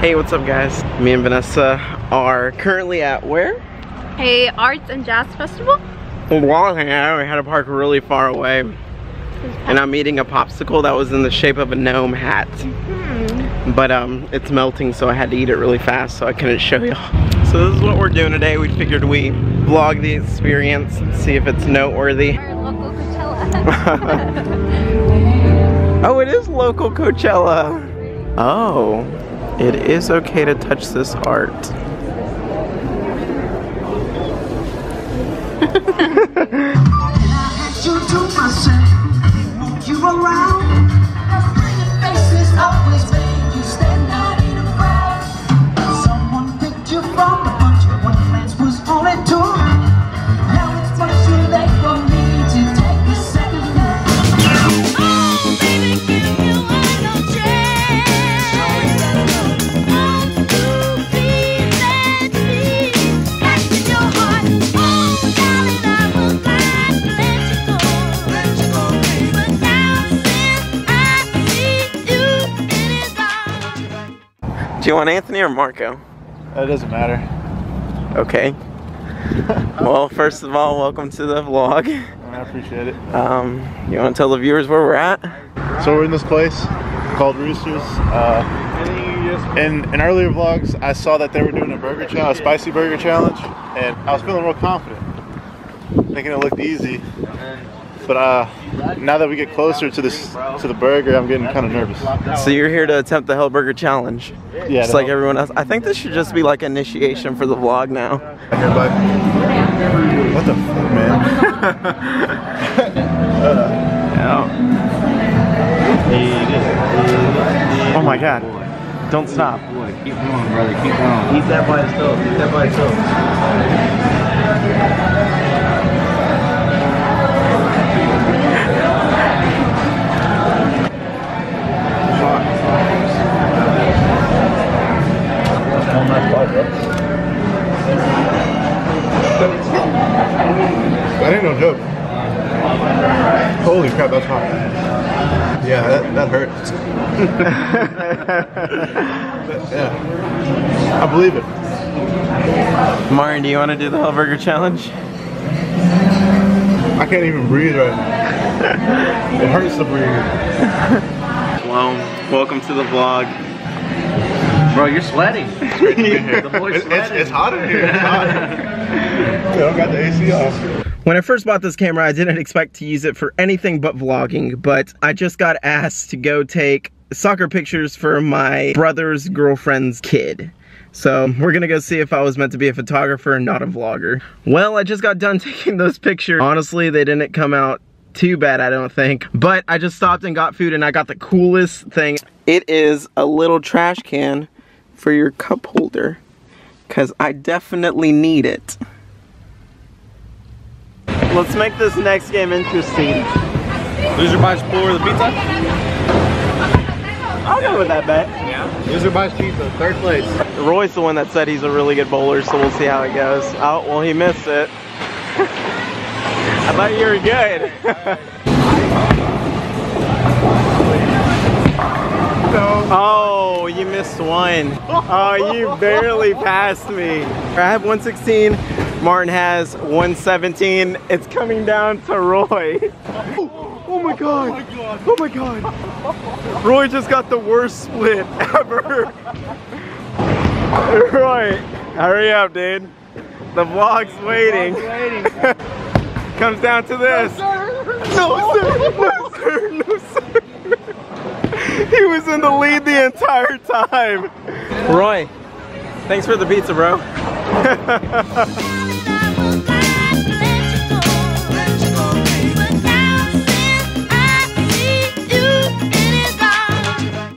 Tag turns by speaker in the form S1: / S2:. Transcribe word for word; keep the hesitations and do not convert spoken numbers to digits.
S1: Hey, what's up guys? Me and Vanessa are currently at where?
S2: A Arts and Jazz Festival?
S1: Walking out, we had to park really far away. And I'm eating a popsicle that was in the shape of a gnome hat. Mm-hmm. But um, it's melting, so I had to eat it really fast, so I couldn't show y'all. So this is what we're doing today. We figured we vlog the experience and see if it's noteworthy.
S2: Our local Coachella.
S1: Oh, it is local Coachella. Oh, it is okay to touch this art. Do you want Anthony or Marco?
S3: It doesn't matter.
S1: Okay. Well, first of all, welcome to the vlog.
S3: I appreciate it.
S1: Um, you want to tell the viewers where we're at?
S3: So we're in this place called Roosters. Uh, in, in earlier vlogs, I saw that they were doing a burger challenge, a spicy burger challenge, and I was feeling real confident, thinking it looked easy. But uh, now that we get closer to this to the burger, I'm getting kind of nervous.
S1: So you're here to attempt the Hellburger Challenge,
S3: yeah,
S1: just like everyone else. I think this should just be like initiation for the vlog now.
S3: What the fuck, man?
S1: uh, oh my god! Don't stop.
S4: Boy, keep going, brother. Keep going. Eat that by itself. Eat that by itself.
S3: That ain't no joke. Holy crap, that's hot. Yeah, that, that hurts. Yeah, I believe it.
S1: Martin, do you want to do the Hellburger Challenge?
S3: I can't even breathe right now. It hurts to breathe.
S1: Well, welcome to the vlog.
S4: Bro, you're sweating.
S3: It's great to be here.
S4: The boy's
S3: It's, it's,
S4: sweating.
S3: it's hot in here. It's hot. Dude, I got the A C off.
S1: When I first bought this camera, I didn't expect to use it for anything but vlogging, but I just got asked to go take soccer pictures for my brother's girlfriend's kid. So we're gonna go see if I was meant to be a photographer and not a vlogger. Well, I just got done taking those pictures. Honestly, they didn't come out too bad, I don't think. But I just stopped and got food, and I got the coolest thing. It is a little trash can for your cup holder, because I definitely need it. Let's make this next game interesting.
S3: Loser buys four of the pizza?
S1: I'll go with that bet.
S3: Yeah. Loser buys pizza, third place.
S1: Roy's the one that said he's a really good bowler, so we'll see how it goes. Oh, well, he missed it. I thought you were good.
S3: No.
S1: Oh, you missed one. Oh, you barely passed me. I have one sixteen. Martin has one seventeen. It's coming down to Roy. Oh, oh my god. Oh my god. Roy just got the worst split ever. Roy, hurry up, dude. The vlog's waiting. Comes down to this. No, sir. No, sir. No, sir. He was in the lead the entire time. Roy, thanks for the pizza, bro.